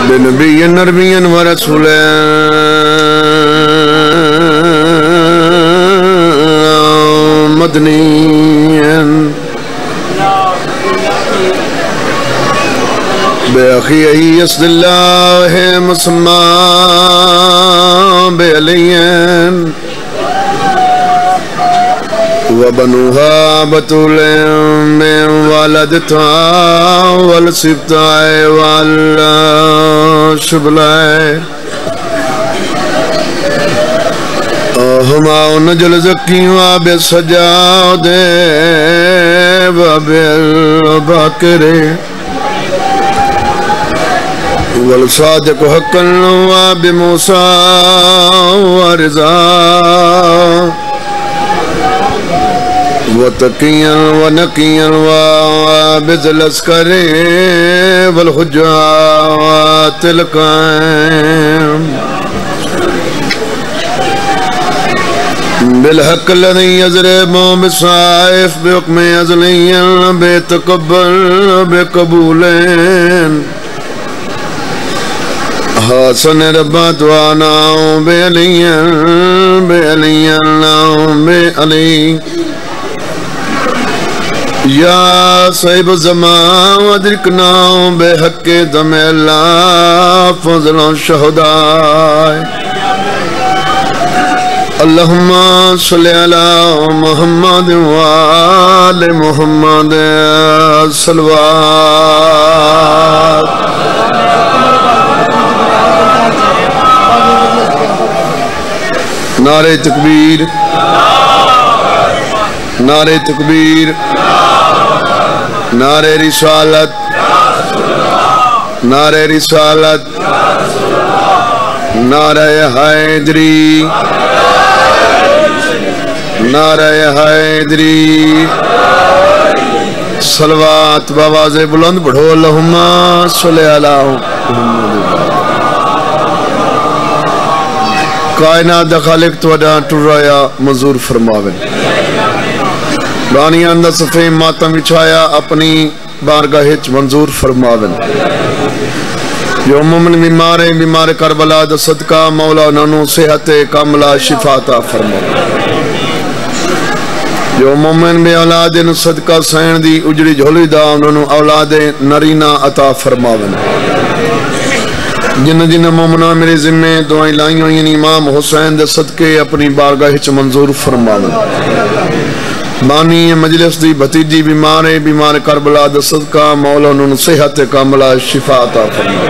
بنبي نبيا ورسولا مدنيا بأخيه يصد الله مسمى بعليا وبنوها بطول من والدتها والسبتاء والشبلاء هما نجل زكي وبالسجاد وبالبكر والصادق حقا وبموسى ورضا وتقيا ونقيا وبذل العسكر والحجات القائم بالحق الذي يضرب بالسيف بحكم أزلي بيتقبل بقبولين حسن ربات وانا بعلي بعلي یا صاحب الزمان ودرکنا بحق دم اللہ فضل شہداء اللہم صلی علی محمد وآل محمد صلوات نعرہ تکبیر نعرہ تکبیر نعرہ رسالت نعرہ رسالت نعرہ حیدری نعرہ حیدری صلوات بآواز بلند پڑھو اللہم صلی علی محمد کائنات دا خالق توڑا ٹرایا منظور فرماون بانیان دا صفحے ماتم وچھایا اپنی بارگاہ منظور فرماون جو مومن بیمار کربلا دا صدقہ مولا نانو صحت کاملہ شفا عطا فرماون جو مومن بے اولاد صدقہ سین دی اجڑی جھولی دا انہوں اولاد نرینا عطا فرماون جن مومنہ میرے ذمہ دعائیں لائیوں یعنی امام حسین دے صدقے اپنی بارگاہ منظور فرماون بانی مجلس دی بھتیجی بیمار کربلا دا صدقہ مولا انہوں صحت کاملہ شفا عطا فرماون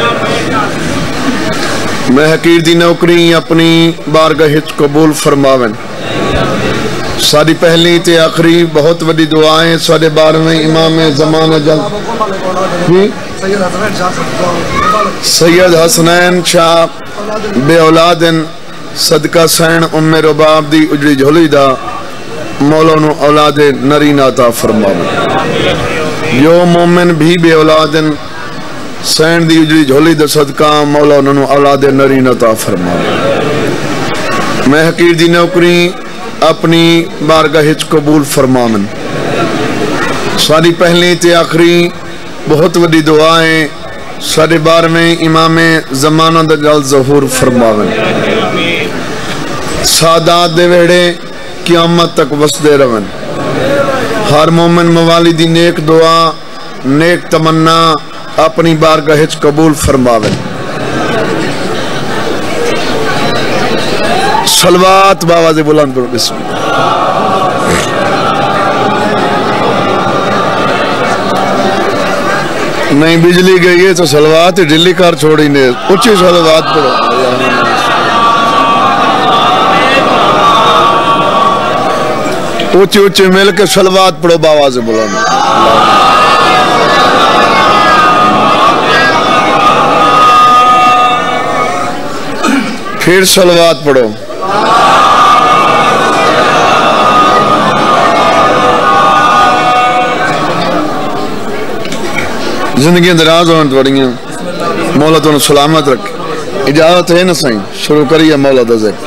میں حقیر دی نوکری اپنی بارگاہ قبول فرماون ساری پہلی تے آخری بہت وڈی دعائیں سارے بارہویں امام زمانہ جلد سید حسنین شاہ بے اولادن صدقہ سین ام رباب دی اجڑی جھولی دا مولانا اولاد نرین عطا فرماون جو مومن بھی بے اولادن سین دی اجڑی جھولی دا صدقہ مولانا اولاد نرین عطا فرماون میں حقیر دی نوکری اپنی بارگاہ قبول فرماون ساری پہلی تے آخری بہت وڈی دعائیں سارے بارہویں امام زمانہ دا جلد ظہور فرماون سادات دے ویڑے قیامت تک وسدے رون ہر مومن موالی دی نیک دعا نیک تمنا اپنی بارگاہ قبول فرماون صلوات باواز بلند کرو بسم اللہ نہیں بجلی گئی ہے تو صلوات ڈلی کار چھوڑی نے اچھی صلوات پڑھو اچھی مل کے صلوات پڑھو باواز بلند پھر صلوات پڑھو زندگی دراز ہونے توڑیاں مولا تو سلامت رکھے اجازت ہے نا سائیں شروع کریے مولا دا ذکر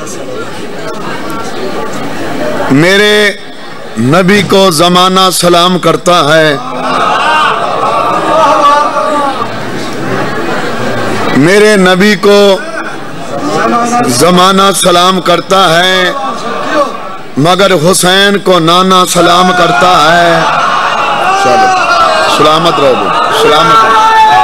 میرے نبی کو زمانہ سلام کرتا ہے میرے نبی کو زمانہ سلام کرتا ہے مگر حسین کو نانا سلام کرتا ہے. سلامت رہو بھائی، سلامت رہو،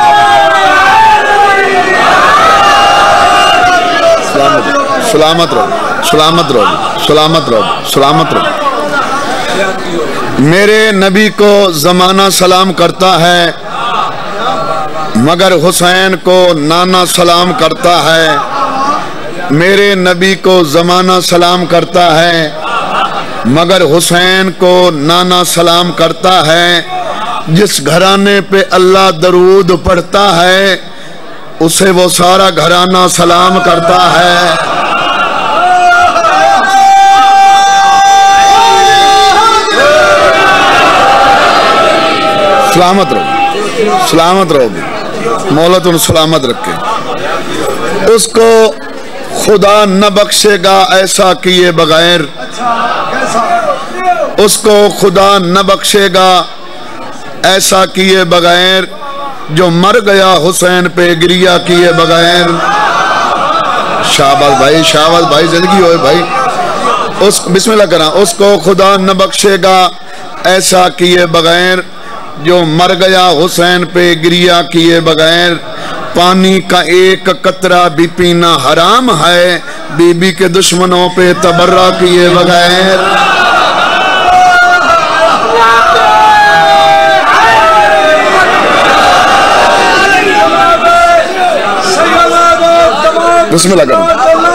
سلامت رہو، سلامت رہو، سلامت رہو، سلامت رہو. میرے نبی کو زمانہ سلام کرتا ہے مگر حسین کو نانا سلام کرتا ہے. میرے نبی کو زمانہ سلام کرتا ہے مگر حسین کو نانا سلام کرتا ہے. جس گھرانے پہ اللہ درود پڑھتا ہے اسے وہ سارا گھرانہ سلام کرتا ہے. سلامت رہو، سلامت رہو، مولا تم سلامت رکھے. اس کو خدا نہ بخشے گا ایسا کیے بغیر، اس کو خدا نہ بخشے گا ایسا کیے بغیر جو مر گیا حسین پہ گریہ کیے بغیر. شہباز بھائی، شہباز بھائی، زندگی ہوئے بھائی. بسم اللہ کرنا. اس کو خدا نہ بخشے گا ایسا کیے بغیر جو مر گیا حسین پہ گریہ کیے بغیر. پانی کا ایک قطرہ بھی پینا حرام ہے بی بی کے دشمنوں پہ تبرہ کیے بغیر. بسم اللہ کرو.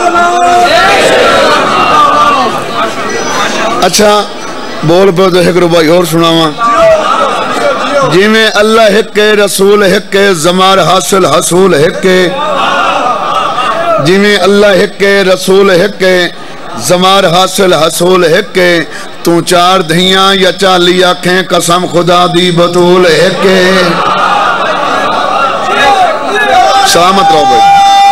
اچھا بول پہ تو ایک روبائی اور سناواں. جی میں اللہ ہکے رسول ہکے زمار حاصل حصول ہکے. جی میں اللہ ہکے رسول ہکے زمار حاصل حصول ہکے. تو چار دھیاں یا چالی آنکھیں قسم خدا دی بطول ہکے. سلامت رہو بھائی.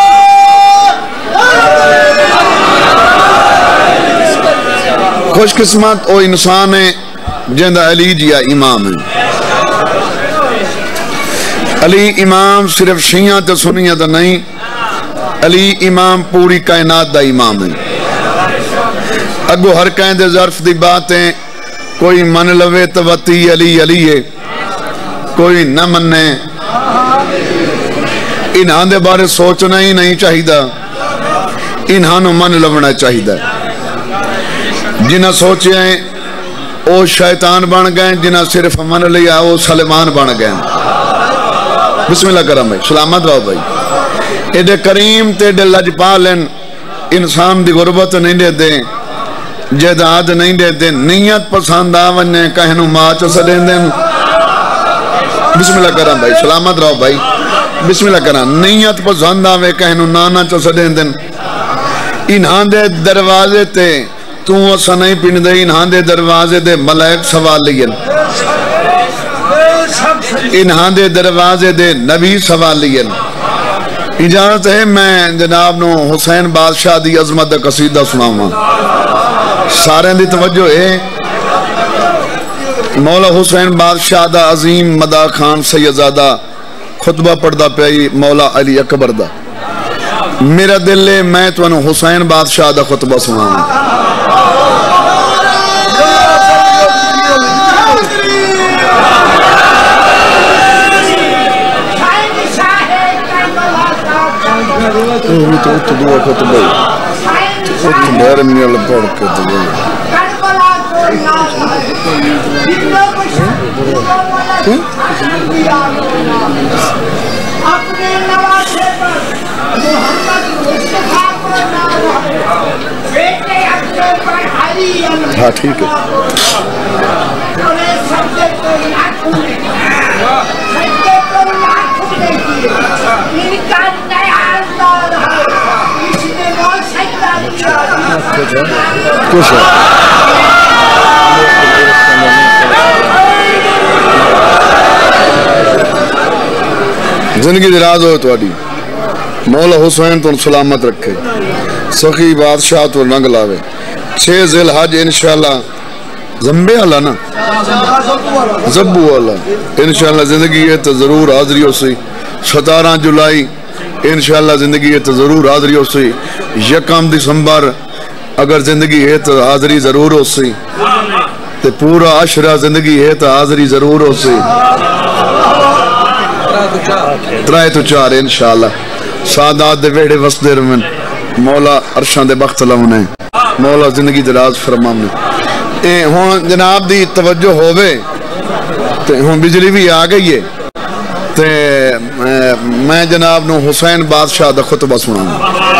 خوش قسمت او انسان ہے جندہ علی جیا امام ہے. علی امام صرف شیعہ تے سنیہ تے نہیں، علی امام پوری کائنات دا امام ہے. اگو ہر کہیں دے ظرف دی باتیں کوئی من لوے توتی علی علی ہے، کوئی نہ مننے. انہاں دے بارے سوچنا ہی نہیں چاہیدہ، انہاں نو من لونا چاہیدہ. جنہ سوچے ہیں او شیطان بن گئے، جنہ صرف من لیا او سلمان بن گئے. بسم اللہ کرم بھائی، سلامت رہو بھائی. ایڈے کریم تے ایڈے لجپالن انسان دی غربت نہیں دے دیں، جیداد نہیں دے دیں، نیت پسند آونے کہنو ماچ سدیں دیں. بسم اللہ کرم بھائی، سلامت رہو بھائی. بسم اللہ کرم. نیت پسند آوے کہنو نانا چو سدیں دیں. انہاں دے دروازے تے تو اسا نہیں پن دے، انہاں دے دروازے دے ملائک سوال لین، انہاں دے دروازے دے نبی سوال لین. اجازت ہے میں جناب نو حسین بادشاہ دی عظمت دا قصیدہ سناؤں. سارے دی توجہ ہے. مولا حسین بادشاہ دا عظیم مدا خان سیدزادہ خطبہ پڑھدا پئی مولا علی اکبر دا. میرا دل لے میں تو انو حسین بادشاہ دا خطبہ سناؤں. تو دعا خطبہ تو بیر میں اللہ پڑھ کے دعا. ہاں ٹھیک ہے. خوش ہے. زندگی دراز ہو توڑی. مولا حسین تو سلامت رکھے، سخی بادشاہ تو رنگ لاوے. 6 ذی الحج انشاءاللہ زمبے والا نا زبو والا انشاءاللہ زندگی ہے تو ضرور حاضری ہو سی. 17 جولائی انشاءاللہ زندگی ہے تو ضرور حاضری ہو سی. یکم دسمبر اگر زندگی ہے تو حاضری ضرور ہو سی. تے پورا عشرہ زندگی ہے تو حاضری ضرور ہو سی. 3 تو 4 انشاءاللہ. سادات دے ویڑے وسدے رمن مولا عرشان دے بخت لونے مولا زندگی دراز فرمانے. ہون جناب دی توجہ ہوئے تے ہون بجلی بھی آ گئی ہے تے میں جناب نو حسین بادشاہ دا خطبہ سناؤں.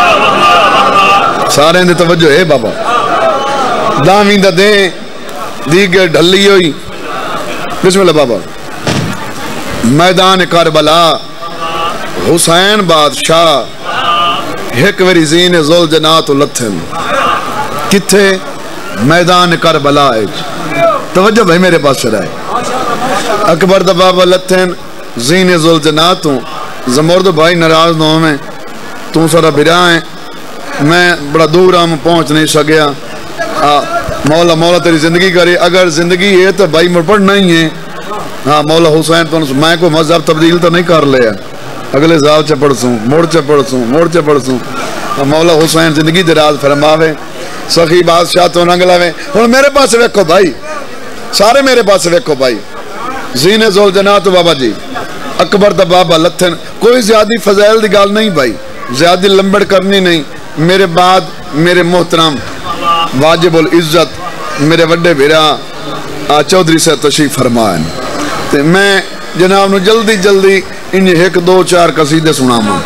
سارے اندے توجہ ہے بابا. دامین دا دیں دیگر ڈھلی ہوئی. بسم اللہ بابا. میدان کربلا حسین بادشاہ ایک وری زین زول جنات لتھن کتھے میدان کربلا ہے. توجہ بھائی میرے پاس چرائے. اکبر دا بابا لتھن زین زول جناتوں زمرد بھائی نراز نو میں تم سارا بھرا ہے میں بڑا دور ہم پہنچ نہیں سکیا. مولا تیری زندگی کرے. اگر زندگی ہے تو بھائی مرپڑ نہیں ہے. ہاں مولا حسین تو میں کو مذہب تبدیل تو نہیں کر لیا. اگلے زاو چپڑ سوں موڑ چپڑ سوں. مولا حسین زندگی دراز فرماوے. سخی بادشاہ تو ننگ لوے. ہن میرے پاس ویکھو بھائی سارے میرے پاس ویکھو بھائی. زین زول جنات بابا جی اکبر دا بابا لتھن. کوئی زیادی فضائل دی گال نہیں بھائی. زیادی لمبڑ کرنی نہیں. میرے بعد میرے محترم واجب العزت میرے وڈے بھیرا چودھری سے تشریف فرمائیں. میں جناب نو جلدی انہیں 1 2 4 قصیدے سنا ماں.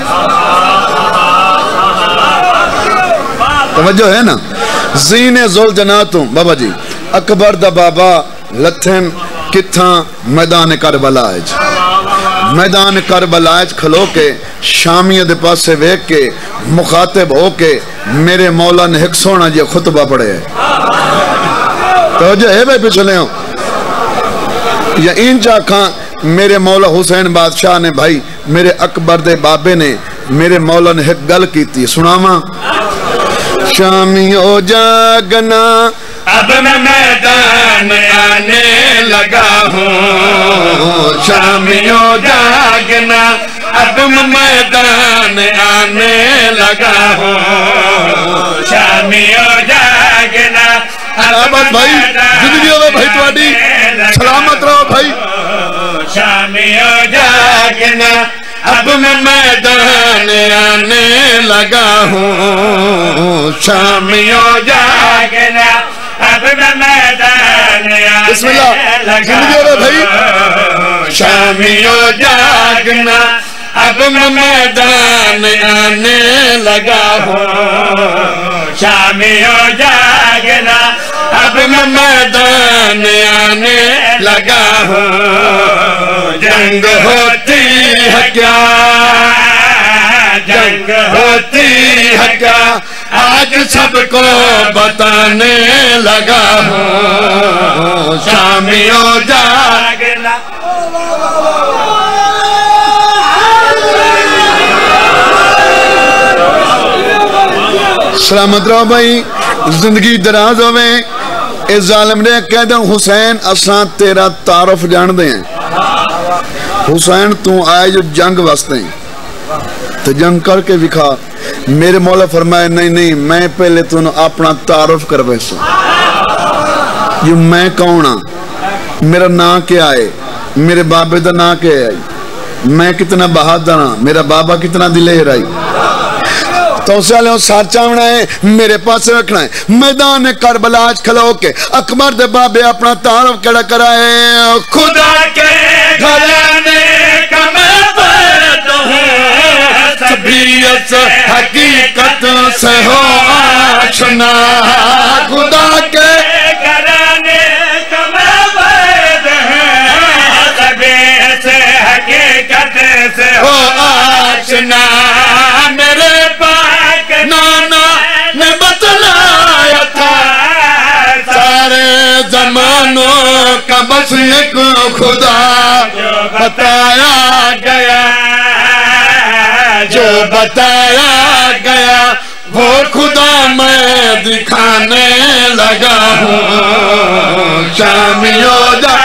توجہ ہے نا. زین زول جناتوں بابا جی اکبر دا بابا لتھن کتھاں میدان کربلا اچ. میدان کربلا اچ کھلو کے شامیہ دے پاس سے ویک کے مخاطب ہو کے میرے مولا نے ایک سونا جی خطبہ پڑھے ہے. توجہ ہے بھائی پچھلے ہوں یا ان چاکھاں میرے مولا حسین بادشاہ نے بھائی میرے اکبر دے بابے نے میرے مولا نے ایک گل کی تھی. سناواں. شامیوں جاگنا اب میں میدان آنے لگا ہوں. شامیوں جاگنا اب میں میدان آنے لگا ہوں. شامیوں جاگنا سلامت بھائی زندگی ہوئے بھائی تواڈی سلامت رہو بھائی. شامیوں جاگنا اب میں میدان آنے لگا ہوں. شامیوں جاگنا اب میں میدان بسم اللہ آنے زندگی ہوئے بھائی. شامیوں جاگنا اب میں میدان آنے لگا ہوں. شامیوں جاگنا اب میں میدان آنے لگا ہوں. جنگ ہوتی ہے کیا جنگ ہوتی ہے کیا آج سب کو بتانے لگا ہوں. شامیوں جاگنا سلامت رہو بھائی زندگی دراز ہوئے. اس ظالم نے کہہ دیں حسین اساں تیرا تعارف جان دیں. حسین تو آئے جو جنگ واسطے تو جنگ کر کے وکھا. میرے مولا فرمائے نہیں میں پہلے تو اپنا تعارف کر بیسوں. یہ میں کون ہاں میرا نام کیا ہے میرے بابے دا نام کیا ہے میں کتنا بہادر ہاں میرا بابا کتنا دلیر آئی. تو اسے علیہ سار چاہنا ہے میرے پاس رکھنا ہے. میدان کربلا آج کھلو کے اکبر دے بابے اپنا تعارف کڑا کرائے. خدا کے گھرانے کا میں فرد ہوں. طبیعت حقیقت سے ہو آشنا. خدا کے گھرانے کا میں فرد ہوں. طبیعت حقیقت سے ہو آشنا. میرے پاک نانا نے بتلایا تھا سارے زمانوں کا بس ایک خدا. جو بتایا گیا جو بتایا گیا وہ خدا میں دکھانے لگا ہوں. شامیوں جا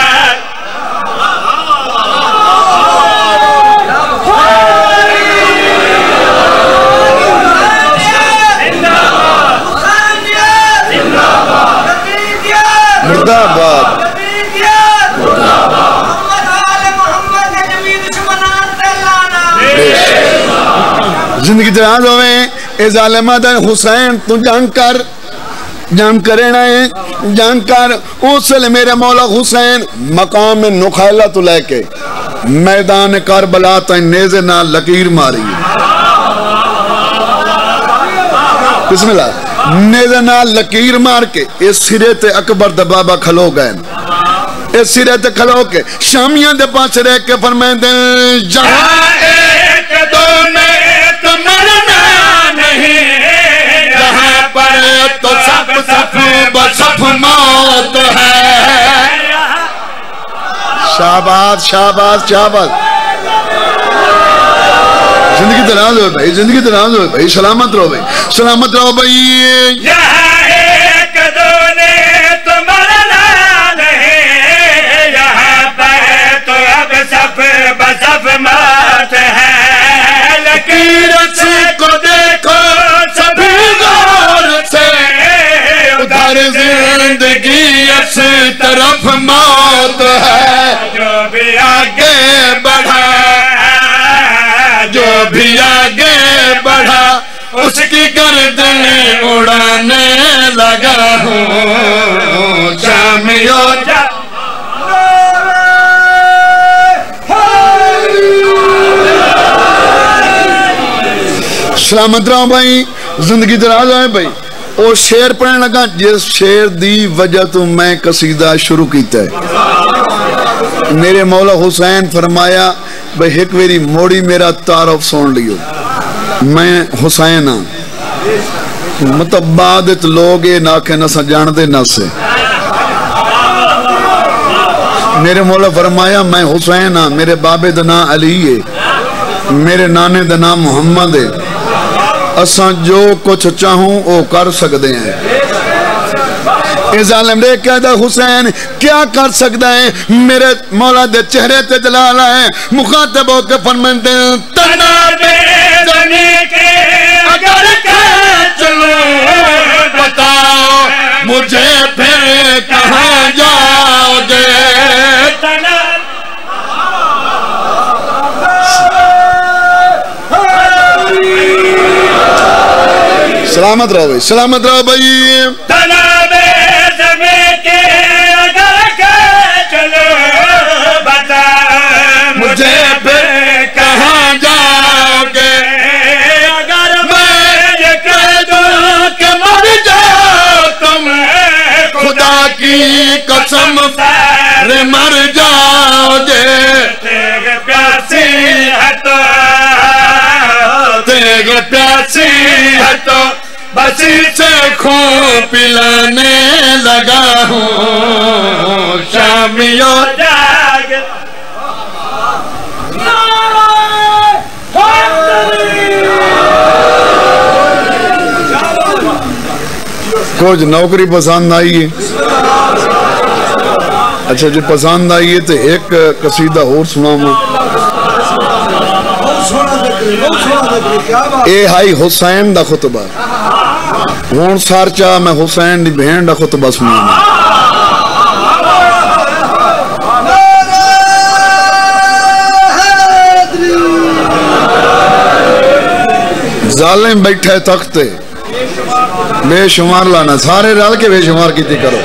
زندگی دراز ہوئے اے ظالمہ دا حسین تو جنگ کرنا ہے جنگ کر اس لئے میرے مولا حسین مقام نخیلہ تو لے کے میدان کربلا تا نیزے نہ لکیر ماری بسم اللہ نیزے نہ لکیر مار کے اس سرے تے اکبر دبابہ کھلو گئے اس سرے تے کھلو کے شامیاں دے پاس رہ کے فرمائیں دیں جہاں ایک دو میں تو مرنا نہیں جہاں پر تو سب بسف موت ہے شاباز شاباز شاباز زندگی دراز ہوئے بھائی زندگی دراز ہوئے بھائی سلامت رہو بھائی سلامت رہو بھائی یہاں ایک دو نے تو مرنا نہیں یہاں پر تو اب سب بسف موت ہے لکیر سے کو دیکھو سبھی غور سے ادھر زندگی اس طرف موت ہے جو بھی آگے بڑھا جو بھی آگے بڑھا اس کی گردن اڑانے لگا ہوں شامیو سلامت رہو بھائی زندگی دراز ہوئے بھائی وہ شیر پڑھنے لگا جس شیر دی وجہ تو میں قصیدہ شروع کیتا ہے میرے مولا حسین فرمایا بھئی ایک ویری موڑی میرا تعارف سون لیو میں حسین ہاں متبادت لوگ یہ نہ کہ نہ جان دے نہ سے میرے مولا فرمایا میں حسین ہاں میرے بابے دا نام علی ہے میرے نانے دا نام محمد ہے اساں جو کچھ چاہوں وہ کر سکتے ہیں اے ظالم رے کہتا حسین کیا کر سکتا ہے میرے مولا دے چہرے تے جلال ہے مخاطب ہو کے فرمائیں دے تنا بے زمین کے اگر کہ چلوں بتاؤ مجھے پھر کہاں جاؤ گے سلامت رہو بھائی تنا بے زمین کے اگر کہ چلوں بتاؤ مجھے پھر کہاں جاؤ گے اگر میں یہ کہہ دوں کہ مر جاؤ تم خدا کی قسم سارے مر جاؤ گے تیگ پیاسی ہے تو تیگ پیاسی ہے تو بسی سے خون پلانے لگا ہوں شامیو جاگ کچھ نوکری پسند آئی ہے اچھا جو پسند آئی ہے تو ایک قصیدہ اور سناؤں اے ہائی حسین دا خطبہ ہون سار چاہ میں حسین دی بہن دا خطبہ سناؤں ظالم بیٹھے تختے بے شمار لانا سارے رال کے بے شمار کیتی کرو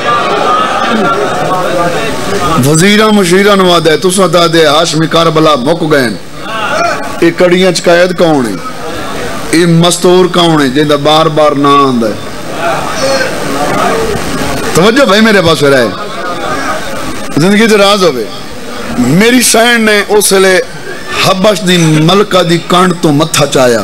وزیرہ مشیرہ نواد ہے تو ستا دے ہاشمی کربلا مک گئے یہ کڑیاں چکایت کون ہے یہ مستور کون ہے جیندہ بار بار نہ آندہ ہے توجہ بھائی میرے پاس رہے زندگی دراز ہوئے میری سین نے اس لئے حبش دی ملکہ دی کانڈ تو متھا چایا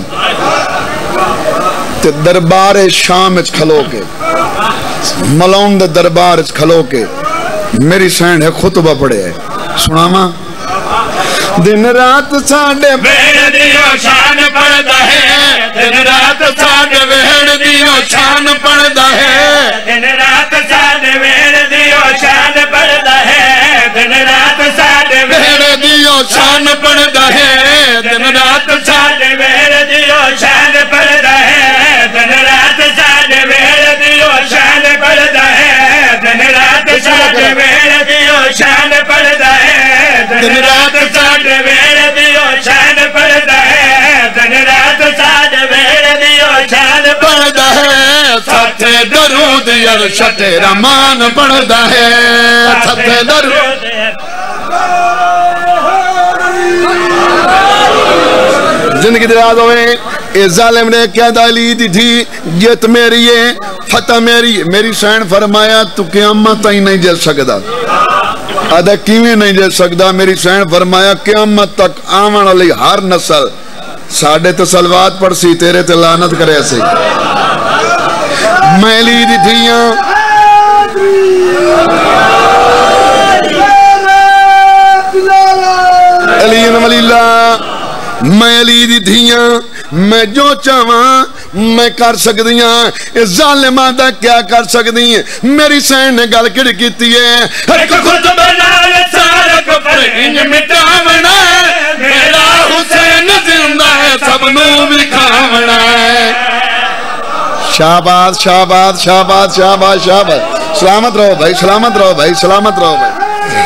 تے دربار شام اچ کھلو کے ملون دے دربار اچ کھلو کے میری سین ہے خطبہ پڑے ہے سنا ماں دن رات ساڑے ویڑ دیو شان پڑھدا ہے دن رات ساڑے ویڑ دیو شان پڑھدا ہے دن رات ساڑے ویڑ دیو شان پڑھدا ہے دن رات ساڑے ویڑ دیو شان پڑھدا ہے دن رات ساڑے ویڑ دیو شان پڑھدا ہے دن رات ساڑے ویڑ دیو شان پڑھدا ہے دن رات ساڑے ویڑ دیو شان پڑھدا ہے دن رات ساڑے ویڑ دیو شان پڑھدا ہے دن رات ساڑے درود عرشت رحمان پڑھدا ہے تھتے درود زندگی دراز ہوئے اے ظالم نے کیا دالی دی تھی جیت میری ہے فتح میری ہے میری سین فرمایا تو قیامت ہی نہیں جل سکدا آدھا کیویں نہیں جل سکدا میری سین فرمایا قیامت تک آمن علی ہر نسل ساڑھے تو سلوات پڑھ سی تیرے تے لعنت کرے سی میں لی دی تھیاں علی ولی اللہ میں علی دی دھیاں میں جو چاہاں میں کر سکدیاں اس ظالمہ دا کیا کر سکدیاں میری سین نے گل کڑ کیتی ہے ایک خود بنال سارا کفر انج مٹاونا ہے میرا حسین زندہ ہے سب نو بکھاونا ہے شاباز شاباز شاباز شاباز شاباز سلامت رہو بھائی سلامت رہو بھائی سلامت رہو بھائی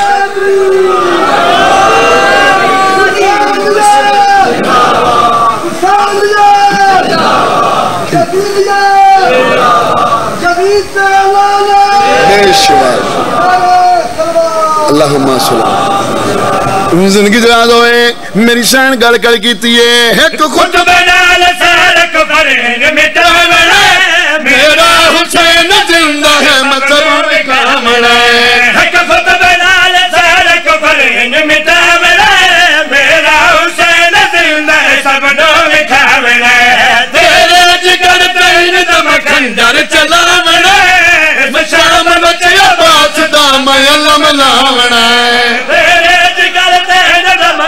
اللہم صلی زندگی دراز ہوئے میری شان گل کر کیتی ہے ایک خود بنال سارا کفر مٹاونا ہے میرا حسین زندہ ہے مطلب کامنا ہے ایک خود بنال سارا کفر مٹاونا ہے میرا حسین زندہ ہے سب نو کامنا ہے تیرے جگر تین دم کھنجر چلاونا ہے شام بچے عباس دام علم لاونا ہے تیرے جگر تین دم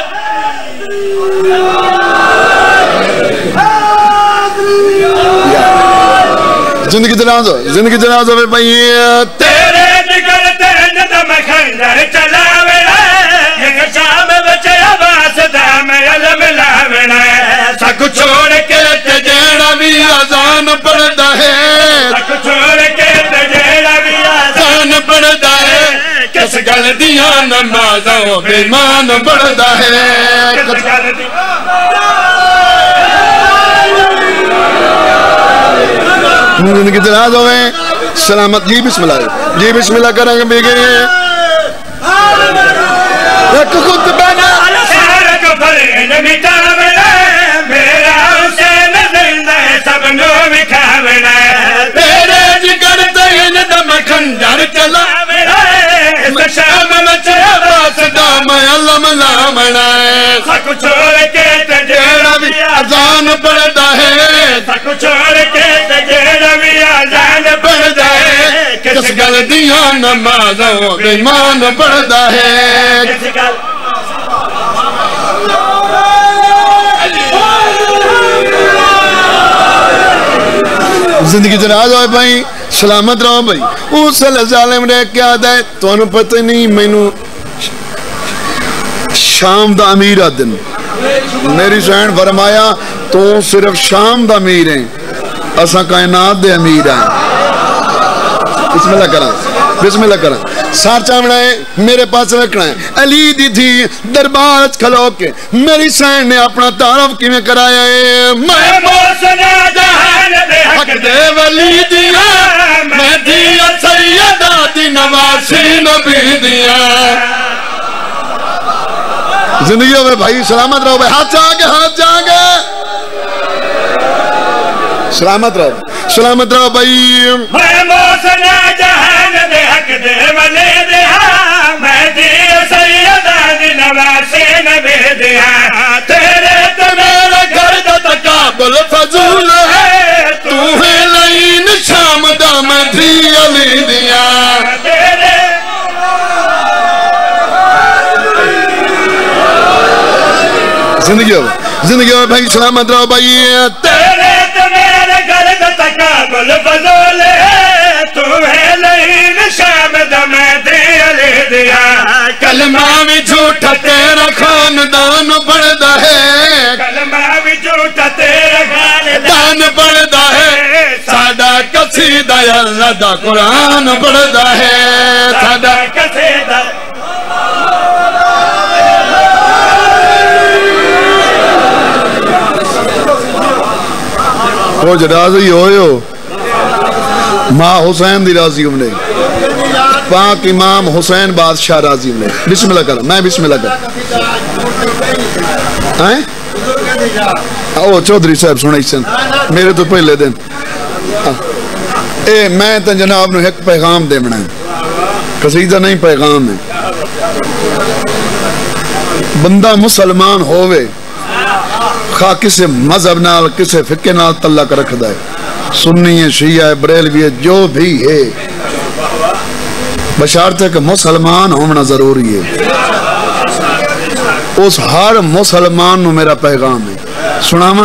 زندگی دراز ہوئے بھائی تیرے جگر تین دم کھنجر چلاونا ہے شام بچے عباس دام علم لاونا ہے سکھ چھوڑ کے تجیڑا بھی آزان پڑھتا ہے سکھ چھوڑ کے تجیڑا بھی آزان پڑھتا ہے کس گل دیاں نمازوں بیمان پڑھتا ہے کس گل زندگی دراز ہوئے سلامت جی بسم اللہ کریں گے بیگے ایک خود بنا سارا کفر مٹاونا میرا حسین زندہ ہے سب نو بکھاونا ہے تیرے جگر تین دم کھنجر چلاونا ہے شام بچے عباس دام علم لاونا ہے سکھ چھوڑ کے تجیڑا بھی آزان پڑھتا ہے سکھ چھوڑ کے تجیڑا بھی آزان پڑھتا ہے کس گل دیاں نمازوں بیمان پڑھتا ہے کس گل زندگی دراز ہوئے بھائی سلامت رہو بھائی اس ظالم نے کیا دے تو انہوں پتہ نہیں میں نو شام دا امیر آدن میری سین فرمایا تو صرف شام دا امیر ہیں اساں کائنات دے امیر ہیں بسم اللہ کریں سار چاہمنا ہے میرے پاس رکھنا ہے علی دی تھی دربار کھلو کے میری سین نے اپنا تعارف کی میں کرایا ہے میں موسنا جہان دے حق دے ولی دیا میں دیا سیدہ دی نواسی نبی دیا زندگی ہوئے بھائی سلامت رہو بھائی ہاتھ جاگے سلامت رہو بھائی میں موسنا جہان دے حق دے ولی دیا میں دیا سیدہ دی نواسی نبی دیا تیرے تو میرے گھر دا تقابل فضول ہے تو ہے لین شام دا میں دی علی دیا زندگی ہو بھائی سلامت رہو بھائی تیرے تو میرے گھر دا تقابل فضول ہے تو ہے لین شام دا میں دی علی دیا کلمہ بھی جھوٹا تیرا خاندان پڑھدا ہے کلمہ بھی جھوٹا تیرا خاندان پڑھدا ہے سادہ قصیدہ اللہ دا قرآن پڑھدا ہے سادہ قصیدہ وہ جراز ہی ہوئے ہو ماں حسین دی راضی ہوں نے پاک امام حسین بادشاہ راضی ہوں نے بسم اللہ کر میں بسم اللہ کر او چودھری صاحب سنائی سن میرے تو پہلے دن اے میں تو جناب نے ایک پیغام دے بنا قصیدہ نہیں پیغام ہے بندہ مسلمان ہووے خواہ کسے مذہب نال کسے فقہ نال تعلق رکھ دائے سنی ہے شیعہ ہے بریلوی ہے جو بھی ہے بشارت ہے کہ مسلمان ہونا ضروری ہے اس ہر مسلمان نو میرا پیغام ہے سناما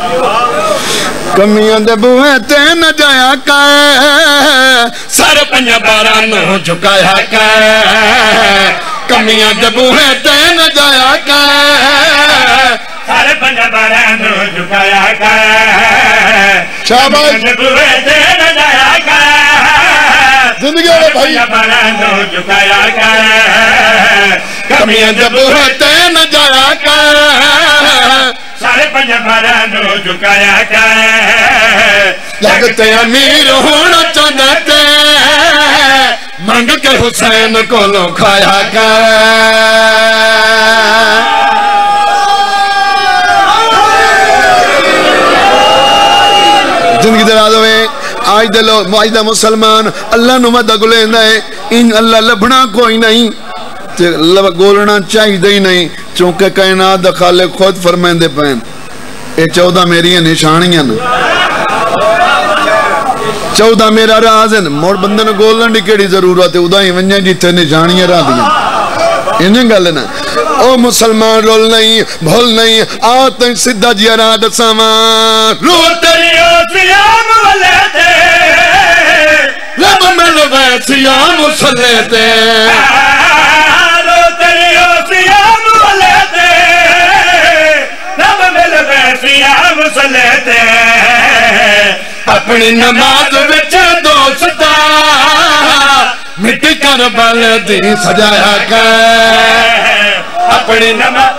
کمیاں دے بوئے تے نہ جایا کائے سر پنجا بارانو جھکایا کائے کمیاں دے بوئے تے نہ جایا کائے سر پنجا بارانو جھکایا کائے شاباش کمیاں دے بوئے تے نہ جایا کائے زندگی والے بھائی پنجا بارانو جھکایا کائے کمیاں دے بوئے تے نہ جایا کائے سارے پنجا بارانو جھکایا کائے لگتے امیر ہونا چاہتے منگ کے حسین کو لو کھایا کائے زندگی دراز ہوئے آج دلو معاہدہ مسلمان اللہ نو مدہ گلے دائے ان اللہ لبنا کوئی نہیں گولنا چاہی دے نہیں چونکہ کائنات دا خالق خود فرمائن دے پہن اے 14 میری نشانیاں 14 میرا راز ہے موڑ بندے نے گولن دی کیڑی ضرورت ہے ادھا ہی ونجیں جیتے نشانیاں را دیا انہیں گل نا او مسلمان رول نہیں بھول نہیں آتیں صدہ جی راد سامان رو تریو سیام والے تے رب مل وے سیام سلے تے رو تریو سیام والے تے رب مل وے سیام سلے تے اپنی نماز وچ دوستا مٹی کربل دی سجایا کر اپنی نماز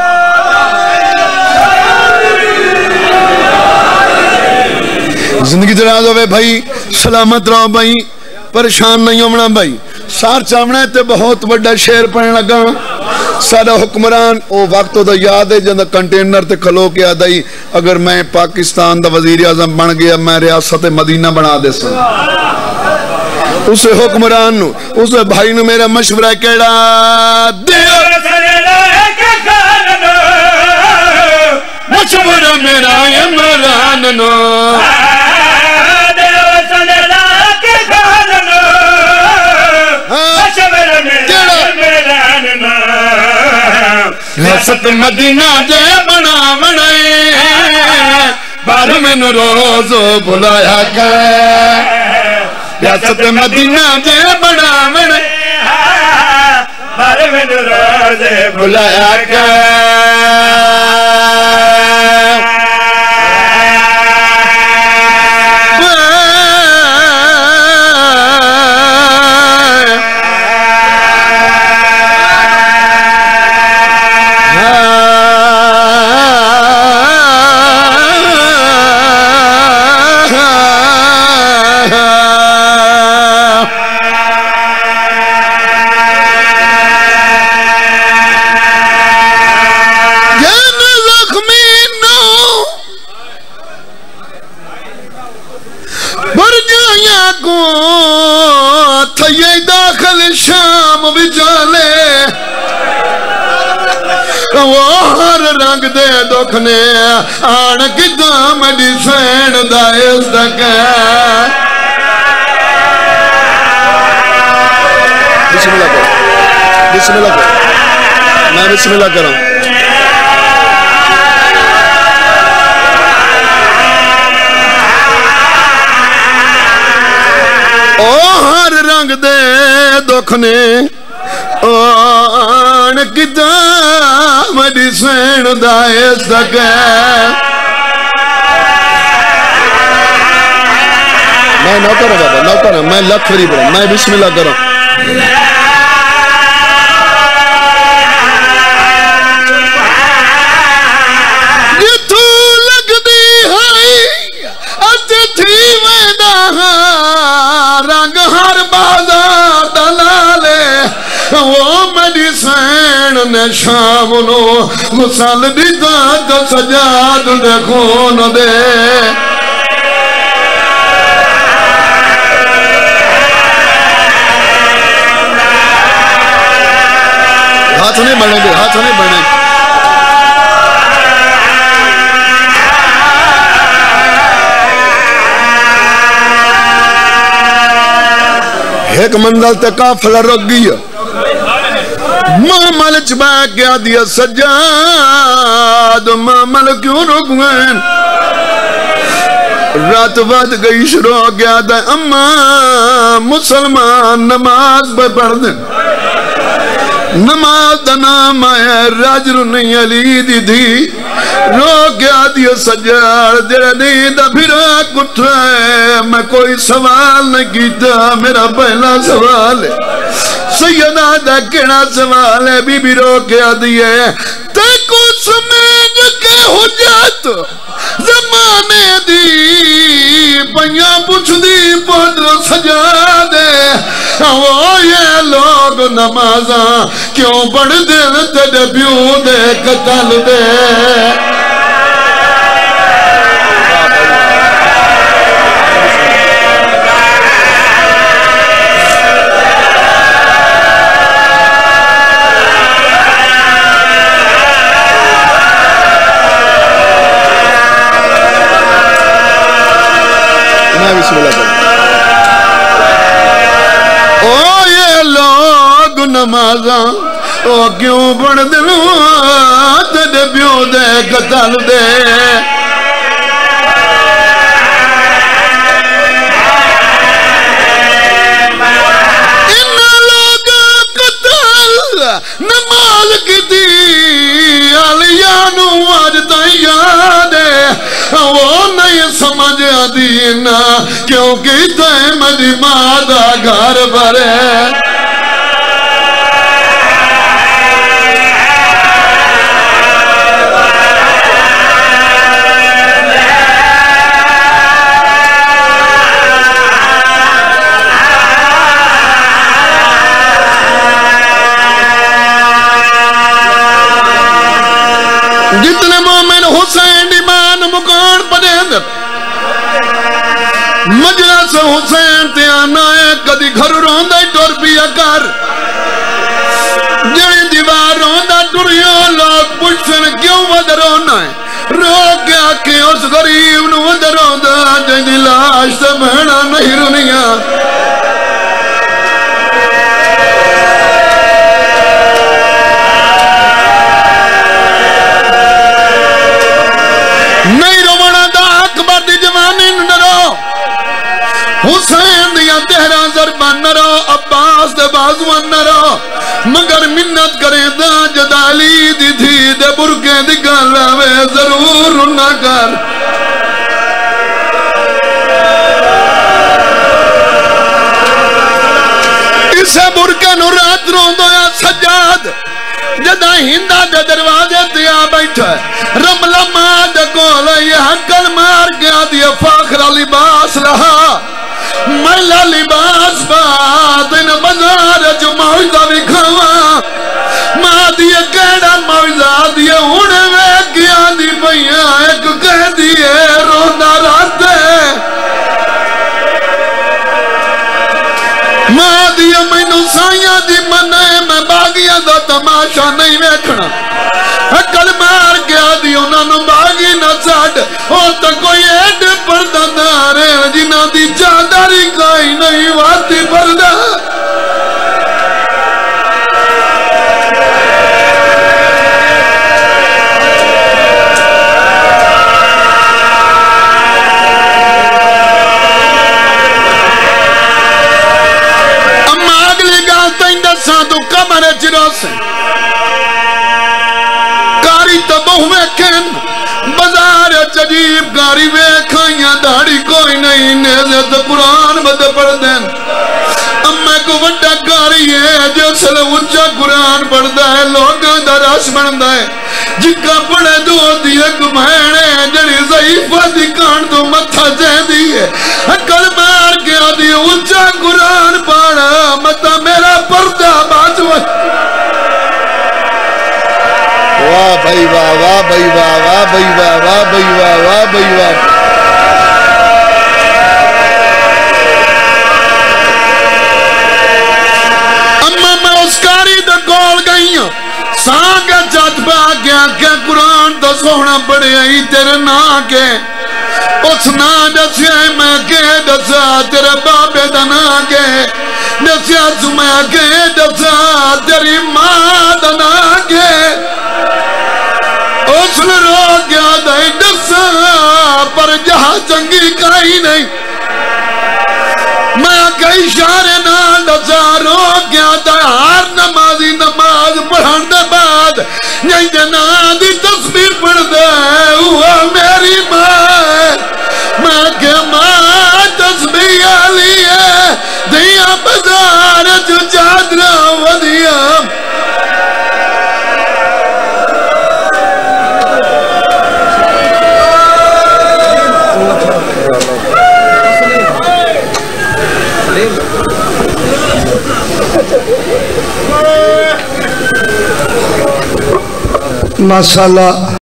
زندگی دراز ہوئے بھائی سلامت رہو بھائی پریشان نہیں ہونا بھائی سار چاونے تے بہت بڑا شیر پڑھنے لگا سارا حکمران او وقت دا یاد ہے جندہ کنٹینر تے کھلو کے آدائی اگر میں پاکستان دا وزیر اعظم بن گیا میں ریاست مدینہ بنا دے سن اسے حکمران نو اسے بھائی نو میرا مشورہ کیڑا دیو مشورہ میرا عمران نو ریاست مدینہ دے بنا بنائے بار میں نو روز بلایا کر ریاست مدینہ دے بنا بنائے بار میں نو روز بلایا کر شام بچالے وہ ہر رنگ دے دکھنے آن کدام دی سین دائز دکھے بسم اللہ کرو بسم اللہ کرو میں بسم اللہ کروں ہر رنگ دے دکھنے آن کدام دی سین دائز دکھے میں نہ کروں بابا نہ کروں میں لکھ فری پڑھوں میں بسم اللہ کروں جتھو لگ دی ہائی اچھ تھی ویدہ ہاں شام نو غسل دیتا تو سجاد دے خون دے ہاتھ نہیں بڑھیں گے ہاتھ نہیں بڑھیں گے ایک منزل تے قافلہ رک گیا مامل چبا کیا دیا سجاد مامل کیوں رک گئے رات ود گئی شروع گیا دا اما مسلمان نماز پہ پڑھ دیں نماز دا نام آیا راجر نہیں علی دی دی رو گیا دیا سجاد جڑا نہیں دا بھیرا کٹھائے میں کوئی سوال نہیں کیتا میرا پہلا سوال ہے سیدہ دا کیڑا سوال ہے بی بی رو گیا دیا تے کو سمجھ کے حجت زمانے دی پنیاں پوچھ دی پدر سجا دے وہ یہ لوگ نمازاں کیوں پڑھ دل تیرے پیوں دے قتل دے نمازاں او کیوں پڑھ دلوں تیرے پیوں دے قتل دے انہا لوگ قتل نماز کی دی علیانو آج تائیں یاد ہے وہ نہیں سمجھ دینا کیونکہ تائیں مجھے مادہ گھر پر ہے جتنے مومن حسین ایمان مکان پڑے اندر مجلس حسین تے آنا ہے کدی گھر روندہ ٹور پیا کر جڑی دیوار روندہ ٹوریوں لوگ پوچھن کیوں ود رونا ہے رو گیا کہ اس غریب نو ود روندہ جنی لاش سے بہنا نہیں رونیاں نہیں رونا دا اکبر دی جوانی نرو حسین دیا تہرا ضربان نرو عباس دے بازوان نرو مگر منت کرے دا جدالی دی تھی دے برکے دی گالا میں ضرور نہ کر اسے برکے نو رات روندو یا سجاد جدہ ہندہ دے دروازے دیا بیٹھا ہے رملہ ماد کولا یہ حقل مار گیا دیا فاخرہ لباس رہا ملا لباس بات ان بزار جو معوضہ بکھوا ماں دیا کہڑا معوضہ دیا ہونے میں کیا دی بھئیاں ایک کہہ دیئے روندہ راتے ماں دیا میں نسائیاں دی منے میں باغیاں دا تماشا نہیں ویکھنا حقل مار گیا دی انہاں نو باغی نہ ساڑ اور تا کوئی ایڈ پردہ دارے جنہ دی چادری کوئی نہیں واتی پردہ اما اگلی گال تین دساں تو کمرے چرو سے کاری تبہ میں کن بازار چجیب گاری بے کھائیاں داڑی کوئی نہیں نیزت قرآن بدے پڑھ دیں امیں کو وڈا کاری ہے جو سلے اچھا قرآن پڑھ دا ہے لوگ دراش بڑھ دا ہے جکا پڑھے دو دیئے کمہینے جنی ضعیفہ دی کان تو متھا جہ دیئے حقل مار گیا دیئے اچھا قرآن پڑھا متا میرا پردہ بات وقت بھائی واہ واہ بھائی واہ واہ بھائی واہ واہ بھائی واہ واہ بھائی واہ اما میں اس کاری دا کول گئی ہوں سانگا جات پہ آگیا کہ قرآن دا سونا پڑے آئی تیرے نا کے اس نا دسیا میں کہ دسا تیرے بابے دا نا کے دسیا سمیا کہ دسا تیری ماں دا نا کے اس نے رو گیا دائی دسا پر جہاں چنگی کائی نہیں میں کئی شارے نا دسا رو گیا دائی ہر نمازی نماز پڑھن دے بعد نہیں جنا دی تصویر پڑھ دے ہوا میری ماں میں کہ ماں تصویر آلی ہے دیا بزار جو چادرہ ودیا ماشاءاللہ